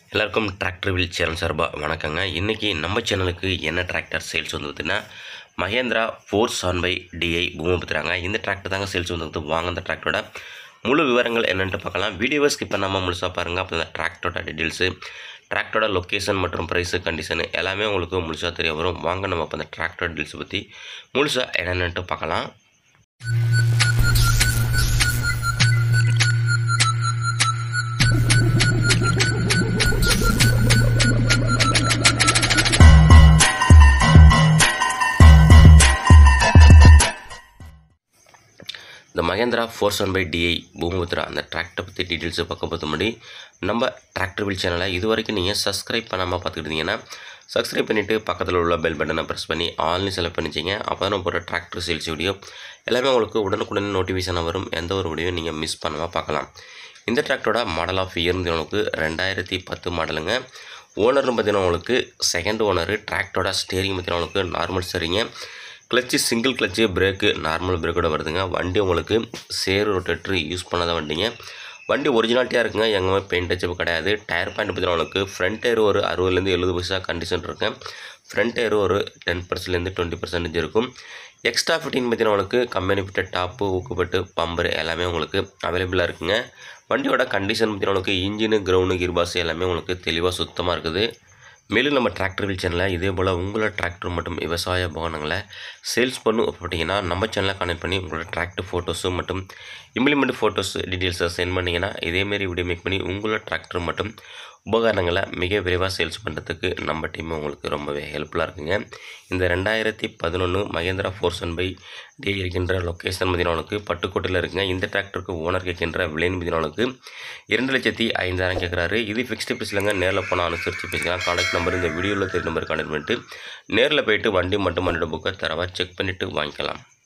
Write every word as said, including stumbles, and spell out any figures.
எல்லாருக்கும் tractor wheel channel சார்பாக வணக்கங்க. இன்றைக்கி நம்ம சேனலுக்கு என்ன டிராக்டர் சேல்ஸ் வந்துதுன்னா Mahindra four seven five DI பூமிபுத்திராங்க. இந்த டிராக்டர் தாங்க சேல்ஸ் வந்து வாங்க. அந்த டிராக்டரோட முழு விவரங்கள் என்னென்ட்டு பார்க்கலாம். வீடியோவை ஸ்கிப் பண்ணாமல் முழுசாக பாருங்கள். அப்போ இந்த டிராக்டரோட டீட்டெயில்ஸு, டிராக்டரோட லொக்கேஷன் மற்றும் ப்ரைஸு, கண்டிஷனு எல்லாமே உங்களுக்கு முழுசாக தெரிய வரும். வாங்க நம்ம அப்போ அந்த டிராக்டரோட டீட்டெயில்ஸை பற்றி முழுசாக என்னென்னட்டு பார்க்கலாம். இந்த Mahindra four seven five DI Bhoomiputra அந்த டிராக்டரை பற்றி டீட்டெயில்ஸை பார்க்க பார்த்து முன்னாடி நம்ம டிராக்டர் வீல் சேனலை இது வரைக்கும் நீங்கள் சப்ஸ்கிரைப் பண்ணாமல் பார்த்துக்கிட்டீங்கன்னா சப்ஸ்கிரைப் பண்ணிவிட்டு பக்கத்தில் உள்ள பெல் பட்டனை ப்ரெஸ் பண்ணி ஆன்லைன் செலக்ட் பண்ணிச்சிங்க. அப்போ தான் போகிற டிராக்டர் சேல்ஸ் வீடியோ எல்லாமே உங்களுக்கு உடனுக்குடன் நோட்டிஃபிகேஷனாக வரும். எந்த ஒரு வீடியோ நீங்கள் மிஸ் பண்ணாமல் பார்க்கலாம். இந்த டிராக்டரோட மாடல் ஆஃப் இயர் உங்களுக்கு ரெண்டாயிரத்தி பத்து மாடலுங்க. ஓனர்னு பார்த்தீங்கன்னா உங்களுக்கு செகண்ட் ஓனரு. டிராக்டரோட ஸ்டேரிங் பார்த்தீங்கன்னா உங்களுக்கு நார்மல் ஸ்டேரிங்க. Clutch single clutch, brake normal பிரேக்கோட வருதுங்க. வண்டி உங்களுக்கு சேரு ரொட்டேட்ரு யூஸ் பண்ணாத வண்டிங்க. வண்டி ஒரிஜினாலிட்டியாக இருக்குங்க, எங்கேயுமே பெயிண்ட் டச்சப் கிடையாது. டயர் பாயிண்ட் பார்த்தீங்கன்னா உங்களுக்கு ஃப்ரண்ட் டயர் ஒரு அறுபதுலேருந்து எழுபது பைசா கண்டிஷன் இருக்குது. ஃப்ரண்ட் டயர் ஒரு டென் பர்சன்ட்லேருந்து டுவெண்ட்டி பர்சன்டேஜ் இருக்கும். எக்ஸ்ட்ரா ஃபிட்டிங் பார்த்தீங்கன்னா உங்களுக்கு கம்பெனி ஃபிட்டட் டாப்பு, ஊக்குப்பட்டு, பம்பரு எல்லாமே உங்களுக்கு அவைலபிளாக இருக்குங்க. வண்டியோட கண்டிஷன் பார்த்தீங்கன்னா உங்களுக்கு இன்ஜினு, கிரவுண்டு, கியர்பாக்ஸ் எல்லாமே உங்களுக்கு தெளிவாக சுத்தமாக இருக்குது. மேலும் நம்ம டிராக்டர் வீல் சேனலில் இதே போல் உங்களோட டிராக்டர் மற்றும் விவசாய உபகரணங்களை சேல்ஸ் பண்ணும் அப்படின்னா நம்ம சேனலை கனெக்ட் பண்ணி உங்களோட டிராக்டர் ஃபோட்டோஸு மற்றும் இம்ப்ளிமெண்ட் ஃபோட்டோஸ் டீட்டெயில்ஸை சென்ட் பண்ணிங்கன்னா இதேமாரி வீடியோ மேக் பண்ணி உங்களோட டிராக்டர் மற்றும் உபகரணங்களை மிக விரைவாக சேல்ஸ் பண்ணுறதுக்கு நம்ம டீம் உங்களுக்கு ரொம்பவே ஹெல்ப்ஃபுல்லாக இருக்குங்க. இந்த ரெண்டாயிரத்தி பதினொன்று Mahindra four seven five D இருக்கின்ற லொக்கேஷன் மதினாவுக்கு பட்டுக்கோட்டையில் இருக்குங்க. இந்த டிராக்டருக்கு ஓனர் கேட்கின்ற விலையின் மதினாவுக்கு இரண்டு லட்சத்தி ஐந்தாயிரம் கேட்குறாரு. இது ஃபிக்ஸ்டு ப்ரைஸ்லங்க. நேரில் போனால் அனுசரித்து பேசிக்கலாம். கான்டாக்ட் நம்பர் இந்த வீடியோவில் தெரிய நம்பர் கான்டாக்ட் பண்ணிட்டு நேரில் போய்ட்டு வண்டி மட்டும் வண்டியோட புக்கை தரவா செக் பண்ணிவிட்டு வாங்கிக்கலாம்.